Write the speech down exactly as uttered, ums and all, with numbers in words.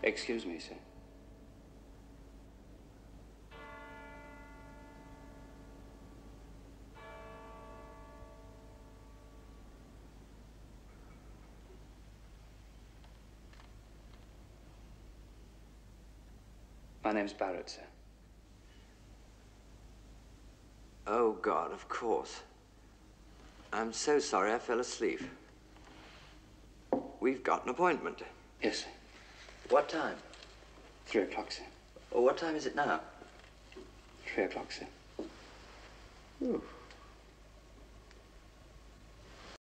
Excuse me, sir. My name's Barrett, sir. Oh, God, of course. I'm so sorry I fell asleep. We've got an appointment. Yes, sir. What time? Three o'clock, sir. Oh, what time is it now? Three o'clock, sir. Ooh.